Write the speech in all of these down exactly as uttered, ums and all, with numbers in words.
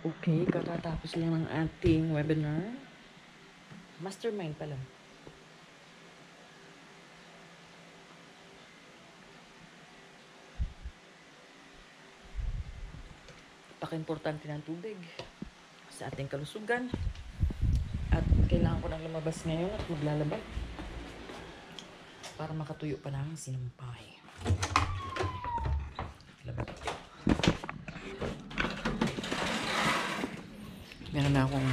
Okay, katatapos lang ng ating webinar. Mastermind pala. Napaka-importante ng tubig sa ating kalusugan. At kailangan ko nang lumabas ngayon at maglalaba para makatuyo pa namin sinampay. Laba. Meron na akong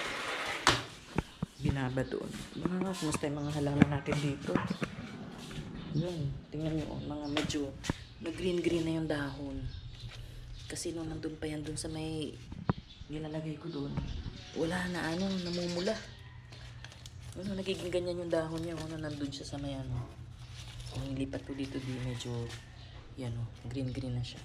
binaba doon. Mga kumusta yung mga halaman natin dito. Yun, tingnan nyo, mga medyo nag-green-green na yung dahon. Kasi nung nandun pa yan dun sa may nilalagay ko doon, wala na ano, namumula. Ano, nagiging ganyan yung dahon niya, ano, nandun siya sa may ano. So, nilipat ko dito, di medyo, yan o, green-green na siya.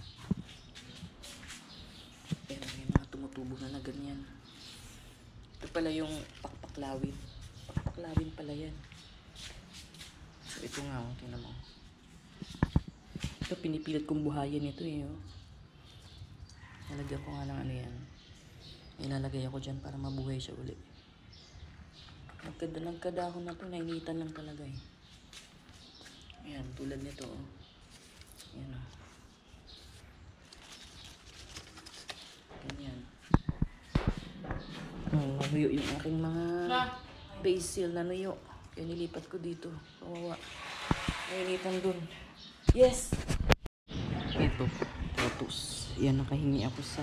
Pero may mga tumutubo na na ganyan. Ito pala yung pakpaklawin. Pakpaklawin pala yan. So, ito nga, oh, tingnan mo. Ito, pinipilit kong buhayin ito eh, oh. Nalagyan ko nga ng ano yan. Ilalagay ako dyan para mabuhay siya ulit. Nagkada, nagkadahon na to, nainitan lang talaga eh. Ayan, tulad nito, oh. Ayan, oh. Ganyan. Oh, mabuyo yung aking mga basil na nuyo. Kaya nilipat ko dito. Kawawa. Nainitan dun. Yes! Ito, totus. Yan, nakahingi ako sa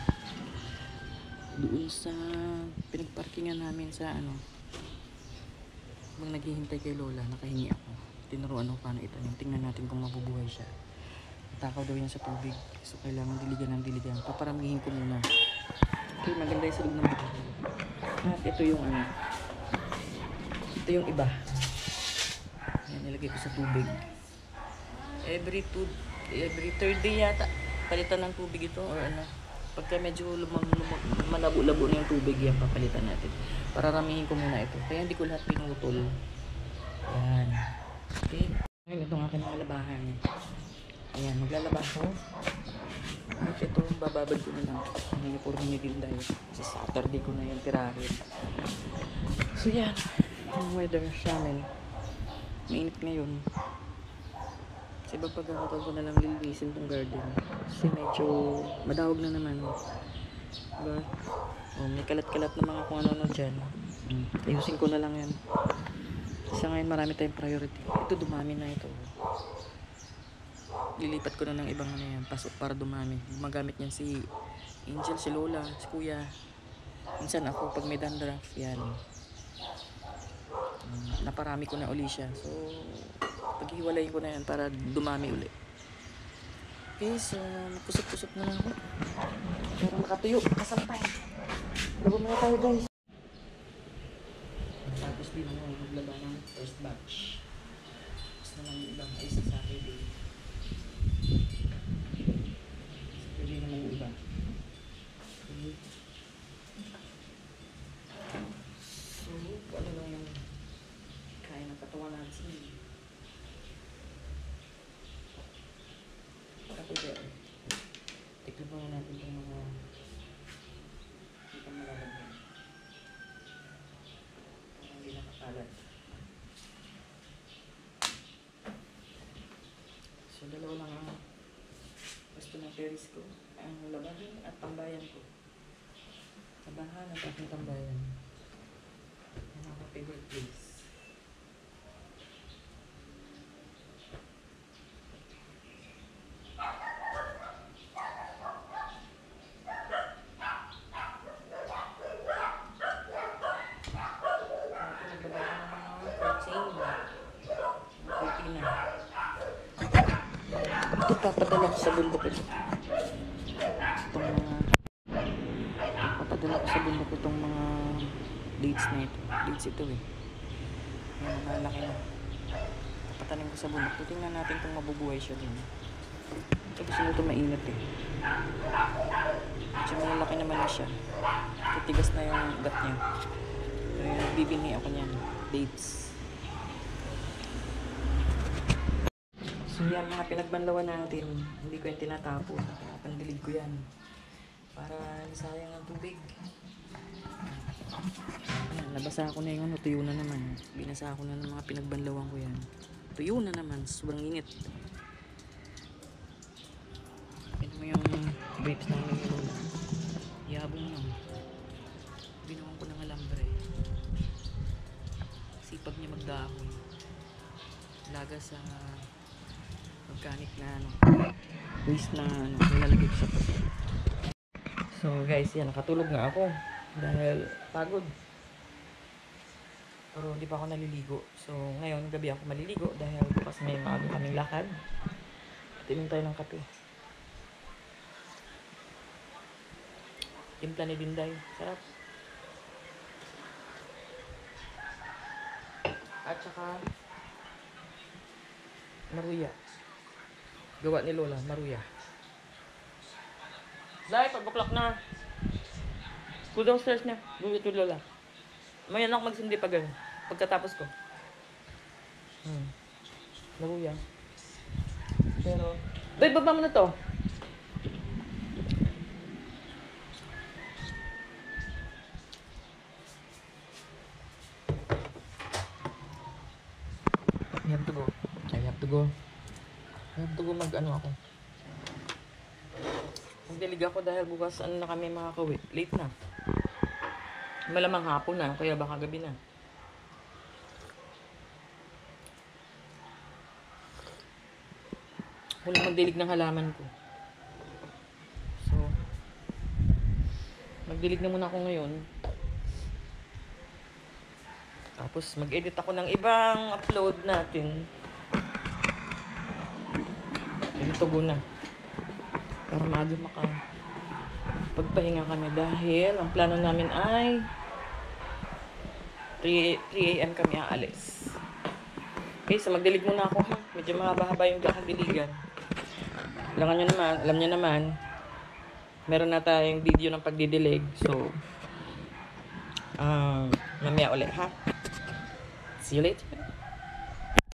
doon sa pinagparkingan namin sa ano. Habang naghihintay kay Lola, nakahingi ako. Tinuruan ako paano ito. Tingnan natin kung mabubuhay siya. Takaw daw yan sa tubig. So, kailangan diligan ng diligan. Paparamihin ko muna. Okay, maganda yung sa loob ng buhay. At ito yung ano. Ito yung iba. Yan, nilagay ko sa tubig. Every two, every third day yata. Palitan ng tubig ito or ano. Pagka medyo lumang, lumang, malabo-labo na yung tubig, yan, papalitan natin. Pararamihin ko muna ito. Kaya hindi ko lahat pinutol. Yan. Okay. Ngayon, itong aking mga labahan. Ayan, maglalaba ko. At ito, bababad ko na lang. Ngayon, puro hinigil dahil sa Saturday ko na yung tirahin. So, yan. Yung weather sa amin. Mainit ngayon. Kasi iba pagkakataon ko na lang lilinisin tong garden. Kasi medyo madawag na naman. Diba? Oh, may kalat-kalat na mga kung ano-ano dyan. Hmm. Ayusin ko na lang yan. Kasi ngayon marami tayong priority. Ito dumami na ito. Lilipat ko na ng ibang ano yan, pasok para dumami. Magamit niyan si Angel, si Lola, si Kuya. Minsan ako pag may dandruff, yan. Um, naparami ko na uli siya. So, paghiwalayin ko na yan para dumami uli. Okay, so, kusot-kusot na lang ako. Para makatuyo, kasampay. Labo muna tayo guys. Tapos din ako maglaba ng first batch. Tapos naman yung ibang ay sa Saturday. Saturday naman yung iba. Okay. So, ano lang yung kaya ng katawan natin. Kapag tiklo pa natin itong mga itong malalagyan. Parang hindi nakakalat. So, dalawa lang ang gusto ng terrace ko. Ang labahin at tambayan ko. Labahan at aking tambayan. Yan ang favorite place. Ito papadala ko sa bundok ito. Itong mga papadala ko sa bundok itong mga dates na ito. Dates ito eh. Ayan, malaki na. Papatanim ko sa bundok. Tingnan natin kung mabubuhay siya din. Ito gusto nyo ito mainit eh. Kasi malaki naman na siya. Titigas na yung ugat niya. Kaya nagbibini ako niyan. Dates. So yan, mga pinagbanlawan natin. Hindi ko yung tinatapon. Pandilig ko yan. para hindi sayang ang tubig. Ayan, nabasa ako na yung ano, tuyo na naman. Binasa ako na ng mga pinagbanlawan ko yan. Tuyo na naman, sobrang init. Ito mo yung grapes namin yung lola. Yabong lang. Ginawan ko ng alambre. Sipag niya magdahon. Laga sa organic na ano, waste na ano, nilalagay ko sa paso. So guys, yan, nakatulog nga ako dahil pagod. Pero di pa ako naliligo. So ngayon, gabi ako maliligo dahil bukas may maaga kaming lakad. At inom tayo ng kape. Timpla ni Dinday. Sarap. At saka maruya. Gawa ni Lola, maruya. Zay, pagbuklak na. Go downstairs na. Go to Lola. May anak magsindi pa ganun. Pagkatapos ko. Hmm. Maruya. Pero, Day, baba mo na to. I have to go. I have to go. I have to go mag ano ako. Magdilig ako dahil bukas ano na kami makakauwi. Late na. Malamang hapon na, kaya baka gabi na. Wala magdilig ng halaman ko. So, magdilig na muna ako ngayon. Tapos mag-edit ako ng ibang upload natin. Edito ko na. Para maaga maka pagpahinga kami dahil ang plano namin ay three a m kami aalis. Okay, so magdilig muna ako ha. Medyo mahaba-haba yung kakadiligan. Alam nyo naman, alam nyo naman, meron na tayong video ng pagdidilig. So, um, mamaya ulit ha. See you later.